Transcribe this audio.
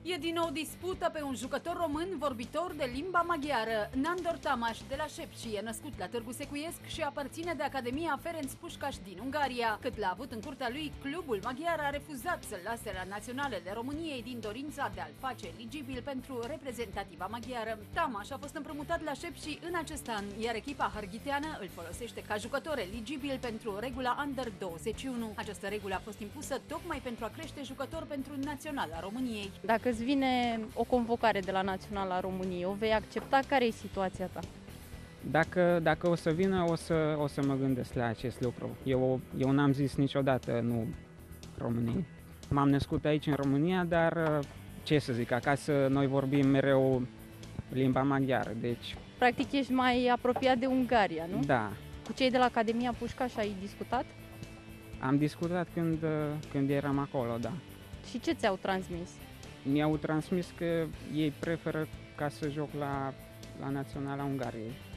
E din nou dispută pe un jucător român vorbitor de limba maghiară. Nandor Tamaș de la Sepsi e născut la Târgu Secuiesc și aparține de Academia Ferenc Pușcaș din Ungaria. Cât l-a avut în curtea lui, clubul maghiar a refuzat să-l lase la naționalele României din dorința de a-l face eligibil pentru reprezentativa maghiară. Tamaș a fost împrumutat la Sepsi în acest an, iar echipa harghiteană îl folosește ca jucător eligibil pentru regula Under 21. Această regulă a fost impusă tocmai pentru a crește jucători pentru naționala României. Dacă îți vine o convocare de la Naționala României, o vei accepta? Care e situația ta? Dacă o să vină, o să mă gândesc la acest lucru. Eu n-am zis niciodată nu României. M-am născut aici în România, dar ce să zic, acasă noi vorbim mereu limba maghiară, deci... Practic ești mai apropiat de Ungaria, nu? Da. Cu cei de la Academia Pușcaș ai discutat? Am discutat când eram acolo, da. Și ce ți-au transmis? Mi-au transmis că ei preferă ca să joc la Naționala Ungariei.